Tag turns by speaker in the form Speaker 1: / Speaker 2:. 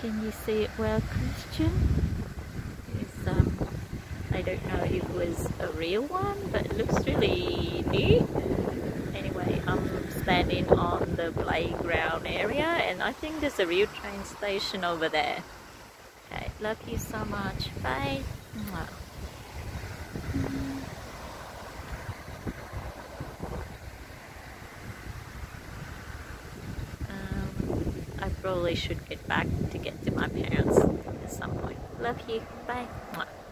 Speaker 1: Can you see it well, Christian? I don't know if it was a real one, but it looks really new. Anyway, I'm standing on the playground area and I think there's a real train station over there. Okay, love you so much. Bye. Mwah. I probably should get back to get to my parents at some point. Love you. Bye. Mwah.